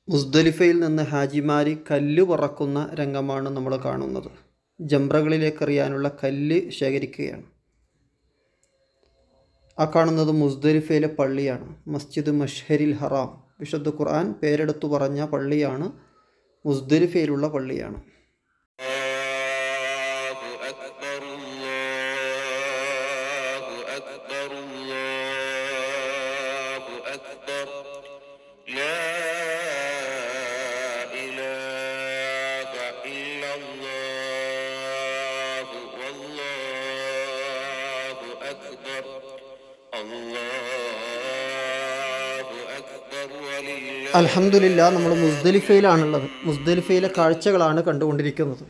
മുസ്ദലിഫയിൽ നിന്ന് ഹാജിമാർ കല്ല് പറക്കുന്ന രംഗമാണ് നമ്മൾ കാണുന്നത്. ജംറകളിലേക്ക് എറിയാനുള്ള കല്ല് ശേഖരിക്കുകയാണ്. ആ കാണുന്നത് മുസ്ദലിഫയിലെ പള്ളിയാണ്. മസ്ജിദ് മഷ്ഹരിൽ ഹറാം, വിശുദ്ധ ഖുർആൻ പേരെടുത്തു പറഞ്ഞ പള്ളിയാണ്. മുസ്ദലിഫയിലുള്ള പള്ളിയാണ്. അൽഹംദുലില്ലാ, നമ്മൾ മുസ്ദലിഫയിലാണുള്ളത്. മുസ്ദലിഫയിലെ കാഴ്ചകളാണ് കണ്ടുകൊണ്ടിരിക്കുന്നത്.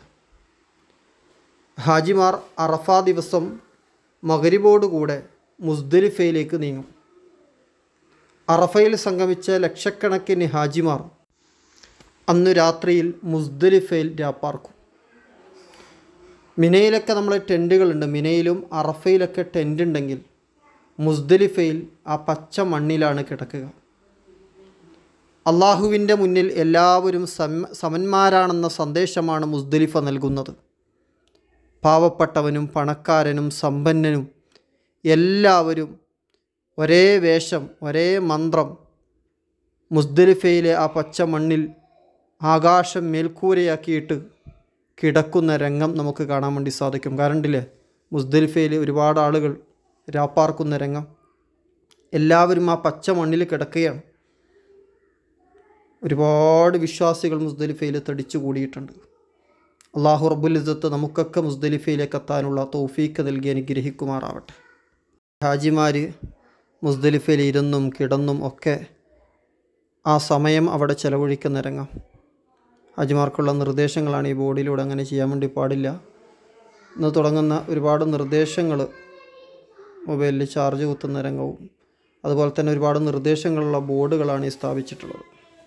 ഹാജിമാർ അറഫാ ദിവസം മഗ്രിബോടുകൂടെ മുസ്ദലിഫയിലേക്ക് നീങ്ങും. അറഫയിൽ സംഗമിച്ച ലക്ഷക്കണക്കിന് ഹാജിമാർ അന്നു രാത്രിയിൽ മുസ്ദലിഫയിൽ രാപ്പാർക്കും. മിനയിലൊക്കെ നമ്മൾ ടെൻറ്റുകളുണ്ട്. മിനയിലും അറഫയിലൊക്കെ ടെൻ്റ് ഉണ്ടെങ്കിൽ മുസ്ദലിഫയിൽ ആ പച്ച മണ്ണിലാണ് കിടക്കുക. അള്ളാഹുവിൻ്റെ മുന്നിൽ എല്ലാവരും സമന്മാരാണെന്ന സന്ദേശമാണ് മുസ്ദലിഫ നൽകുന്നത്. പാവപ്പെട്ടവനും പണക്കാരനും സമ്പന്നനും എല്ലാവരും ഒരേ വേഷം, ഒരേ മന്ത്രം മുസ്ദലിഫയിലെ ആ പച്ച മണ്ണിൽ ആകാശം മേൽക്കൂരയാക്കിയിട്ട് കിടക്കുന്ന രംഗം നമുക്ക് കാണാൻ വേണ്ടി സാധിക്കും. കണ്ടില്ലേ, മുസ്ദലിഫയിൽ ഒരുപാട് ആളുകൾ രാപ്പാർക്കുന്ന രംഗം. എല്ലാവരും ആ പച്ച മണ്ണിൽ കിടക്കുകയാണ്. ഒരുപാട് വിശ്വാസികൾ മുസ്ദലിഫയിൽ തടിച്ചു കൂടിയിട്ടുണ്ട്. അള്ളാഹു റബ്ബുൽ ഇസ്സത്ത് നമുക്കൊക്കെ മുസ്ദലിഫയിലേക്ക് എത്താനുള്ള തൗഫീക്ക് നൽകി അനുഗ്രഹിക്കുമാറാവട്ടെ. ഹാജിമാർ മുസ്ദലിഫയിൽ ഇരുന്നും കിടന്നും ഒക്കെ ആ സമയം അവിടെ ചെലവഴിക്കുന്ന രംഗം. ഹാജിമാർക്കുള്ള നിർദ്ദേശങ്ങളാണ് ഈ ബോർഡിലൂടെ. അങ്ങനെ ചെയ്യാൻ വേണ്ടി പാടില്ല എന്ന് തുടങ്ങുന്ന ഒരുപാട് നിർദ്ദേശങ്ങൾ, മൊബൈലിൽ ചാർജ് കുത്തുന്ന രംഗവും അതുപോലെ തന്നെ ഒരുപാട് നിർദ്ദേശങ്ങളുള്ള ബോർഡുകളാണ് ഈ സ്ഥാപിച്ചിട്ടുള്ളത്.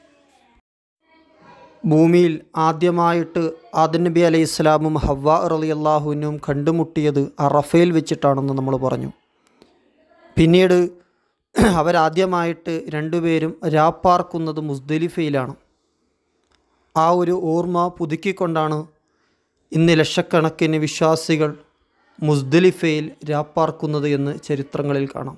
ഭൂമിയിൽ ആദ്യമായിട്ട് ആദം നബി അലൈഹി ഇസ്ലാമും ഹവ്വാ റളിയല്ലാഹുവിനും കണ്ടുമുട്ടിയത് അറഫയിൽ വെച്ചിട്ടാണെന്ന് നമ്മൾ പറഞ്ഞു. പിന്നീട് അവരാദ്യമായിട്ട് രണ്ടുപേരും രാപ്പാർക്കുന്നത് മുസ്ദലിഫയിലാണ്. ആ ഒരു ഓർമ്മ പുതുക്കിക്കൊണ്ടാണ് ഇന്ന് ലക്ഷക്കണക്കിന് വിശ്വാസികൾ മുസ്ദലിഫയിൽ രാപ്പാർക്കുന്നത് എന്ന് ചരിത്രങ്ങളിൽ കാണാം.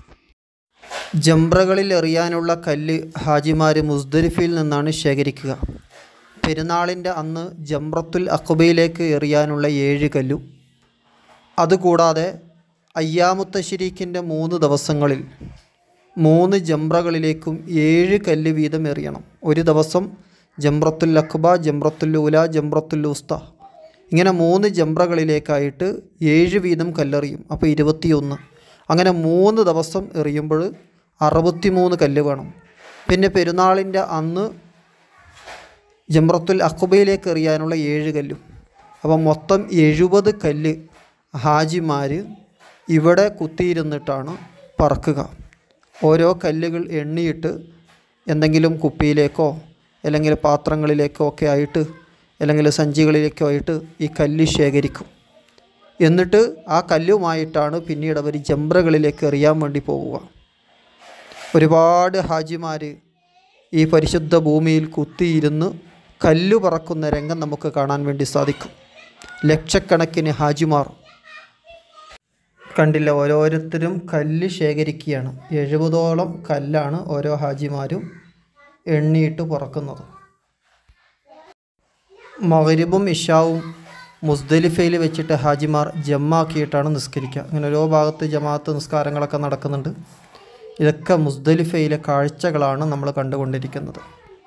ജംറകളിൽ എറിയാനുള്ള കല്ല് ഹാജിമാർ മുസ്ദലിഫയിൽ നിന്നാണ് ശേഖരിക്കുക. പെരുന്നാളിൻ്റെ അന്ന് ജംറത്തുൽ അഖബയിലേക്ക് എറിയാനുള്ള 7 കല്ലും, അതുകൂടാതെ അയ്യാമുത്ത തശ്രീഖിൻ്റെ 3 ദിവസങ്ങളിൽ 3 ജംറകളിലേക്കും 7 കല്ല് വീതം എറിയണം. ഒരു ദിവസം ജംറത്തുൽ അഖബ, ജംറത്തുൽ ഊല, ജംറത്തുൽ ഉസ്ത, ഇങ്ങനെ 3 ജംറകളിലേക്കായിട്ട് 7 വീതം കല്ലെറിയും. അപ്പോൾ 21. അങ്ങനെ 3 ദിവസം എറിയുമ്പോൾ 63 കല്ല് വേണം. പിന്നെ പെരുന്നാളിൻ്റെ അന്ന് ജംറത്തുൽ അഖബയിലേക്ക് എറിയാനുള്ള 7 കല്ലും. അപ്പം മൊത്തം 70 കല്ല് ഹാജിമാർ ഇവിടെ കുത്തിയിരുന്നിട്ടാണ് പറക്കുക. ഓരോ കല്ലുകൾ എണ്ണിയിട്ട് എന്തെങ്കിലും കുപ്പിയിലേക്കോ അല്ലെങ്കിൽ പാത്രങ്ങളിലേക്കോ ഒക്കെ ആയിട്ട് അല്ലെങ്കിൽ സഞ്ചികളിലേക്കോ ആയിട്ട് ഈ കല്ല് ശേഖരിക്കും. എന്നിട്ട് ആ കല്ലുമായിട്ടാണ് പിന്നീട് അവർ ജംറകളിലേക്ക് എറിയാൻ വേണ്ടി പോവുക. ഒരുപാട് ഹാജിമാർ ഈ പരിശുദ്ധ ഭൂമിയിൽ കുത്തിയിരുന്ന് കല്ല് പറക്കുന്ന രംഗം നമുക്ക് കാണാൻ വേണ്ടി സാധിക്കും. ലക്ഷക്കണക്കിന് ഹാജിമാർ കണ്ടില്ല, ഓരോരുത്തരും കല്ല് ശേഖരിക്കുകയാണ്. 70ഓളം കല്ലാണ് ഓരോ ഹാജിമാരും എണ്ണിയിട്ട് പറക്കുന്നത്. മഗ്രിബും ഇശാവും മുസ്ദലിഫയിൽ വെച്ചിട്ട് ഹാജിമാർ ജമ്മാക്കിയിട്ടാണ് നിസ്കരിക്കുക. അങ്ങനെ ഓരോ ഭാഗത്ത് ജമാഅത്ത് നിസ്കാരങ്ങളൊക്കെ നടക്കുന്നുണ്ട്. ഇതൊക്കെ മുസ്ദലിഫയിലെ കാഴ്ചകളാണ് നമ്മൾ കണ്ടുകൊണ്ടിരിക്കുന്നത്.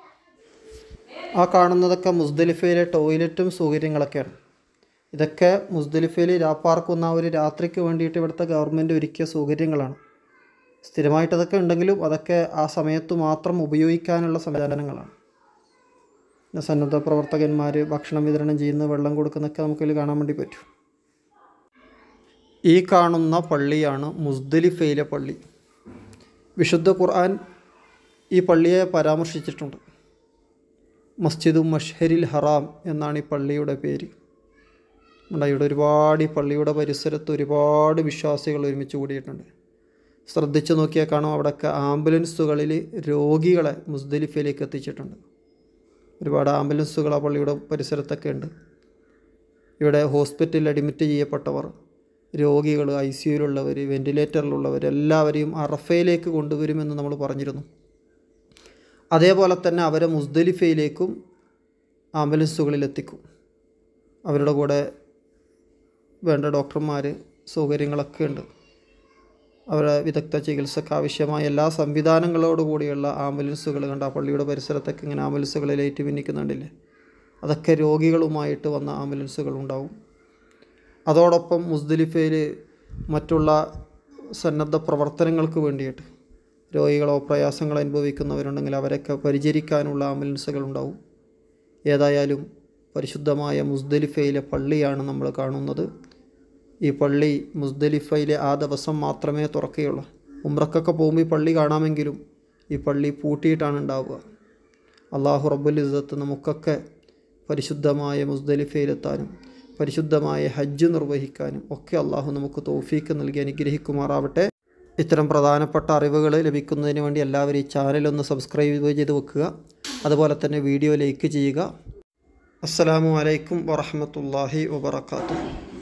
ആ കാണുന്നതൊക്കെ മുസ്ദലിഫയിലെ ടോയ്ലറ്റും സൗകര്യങ്ങളൊക്കെയാണ്. ഇതൊക്കെ മുസ്ദലിഫയിൽ രാപ്പാർക്കുന്ന ഒരു രാത്രിക്ക് വേണ്ടിയിട്ട് ഇവിടുത്തെ ഗവൺമെൻറ് ഒരുക്കിയ സൗകര്യങ്ങളാണ്. സ്ഥിരമായിട്ടതൊക്കെ ഉണ്ടെങ്കിലും അതൊക്കെ ആ സമയത്ത് മാത്രം ഉപയോഗിക്കാനുള്ള സംവിധാനങ്ങളാണ്. സന്നദ്ധ പ്രവർത്തകന്മാർ ഭക്ഷണം വിതരണം ചെയ്യുന്ന, വെള്ളം കൊടുക്കുന്നതൊക്കെ നമുക്കിതിൽ കാണാൻ വേണ്ടി പറ്റും. ഈ കാണുന്ന പള്ളിയാണ് മുസ്ദലിഫയിലെ പള്ളി. വിശുദ്ധ ഖുർആൻ ഈ പള്ളിയെ പരാമർശിച്ചിട്ടുണ്ട്. മസ്ജിദ് മഷ്ഹരിൽ ഹറാം എന്നാണ് ഈ പള്ളിയുടെ പേര്. ഇവിടെ ഒരുപാട് ഈ പള്ളിയുടെ പരിസരത്ത് ഒരുപാട് വിശ്വാസികൾ ഒരുമിച്ച് കൂടിയിട്ടുണ്ട്. ശ്രദ്ധിച്ചു നോക്കിയാൽ കാണാം, അവിടെയൊക്കെ ആംബുലൻസുകളിൽ രോഗികളെ മുസ്ദലിഫയിലേക്ക് എത്തിച്ചിട്ടുണ്ട്. ഒരുപാട് ആംബുലൻസുകൾ ആ പള്ളിയുടെ പരിസരത്തൊക്കെ ഉണ്ട്. ഇവിടെ ഹോസ്പിറ്റലിൽ അഡ്മിറ്റ് ചെയ്യപ്പെട്ടവർ, രോഗികൾ, ICUയിലുള്ളവർ, വെൻറ്റിലേറ്ററിലുള്ളവർ എല്ലാവരെയും അറഫയിലേക്ക് കൊണ്ടുവരുമെന്ന് നമ്മൾ പറഞ്ഞിരുന്നു. അതേപോലെ തന്നെ അവരെ മുസ്ദലിഫയിലേക്കും ആംബുലൻസുകളിലെത്തിക്കും. അവരുടെ കൂടെ വേണ്ട ഡോക്ടർമാർ, സൗകര്യങ്ങളൊക്കെ ഉണ്ട്. അവരുടെ വിദഗ്ധ ചികിത്സയ്ക്ക് ആവശ്യമായ എല്ലാ സംവിധാനങ്ങളോടുകൂടിയുള്ള ആംബുലൻസുകൾ കണ്ട് ആ പള്ളിയുടെ പരിസരത്തൊക്കെ ഇങ്ങനെ ആംബുലൻസുകൾ ലൈറ്റ് പിന്നിക്കുന്നുണ്ടില്ലേ, അതൊക്കെ രോഗികളുമായിട്ട് വന്ന ആംബുലൻസുകളുണ്ടാവും. അതോടൊപ്പം മുസ്ദലിഫയിൽ മറ്റുള്ള സന്നദ്ധ പ്രവർത്തനങ്ങൾക്ക് വേണ്ടിയിട്ട് രോഗികളോ പ്രയാസങ്ങൾ അനുഭവിക്കുന്നവരുണ്ടെങ്കിൽ അവരൊക്കെ പരിചരിക്കാനുള്ള ആംബുലൻസുകളുണ്ടാവും. ഏതായാലും പരിശുദ്ധമായ മുസ്ദലിഫയിലെ പള്ളിയാണ് നമ്മൾ കാണുന്നത്. ഈ പള്ളി മുസ്ദലിഫയിലെ ആ ദിവസം മാത്രമേ തുറക്കുകയുള്ളൂ. ഉംറക്കൊക്കെ പോകുമ്പോൾ ഈ പള്ളി കാണാമെങ്കിലും ഈ പള്ളി പൂട്ടിയിട്ടാണ് ഉണ്ടാവുക. അള്ളാഹു റബ്ബുൽ ഇസ്സത്ത് നമുക്കൊക്കെ പരിശുദ്ധമായ മുസ്ദലിഫയിലെത്താനും പരിശുദ്ധമായ ഹജ്ജ് നിർവഹിക്കാനും ഒക്കെ അള്ളാഹു നമുക്ക് തൗഫീക്ക് നൽകി അനുഗ്രഹിക്കുമാറാവട്ടെ. ഇത്തരം പ്രധാനപ്പെട്ട അറിവുകൾ ലഭിക്കുന്നതിന് വേണ്ടി എല്ലാവരും ഈ ചാനലൊന്ന് സബ്സ്ക്രൈബ് ചെയ്ത് വെക്കുക. അതുപോലെ തന്നെ വീഡിയോ ലൈക്ക് ചെയ്യുക. അസ്സലാമു അലൈക്കും വറഹ്മത്തുള്ളാഹി വബറകാതുഹു.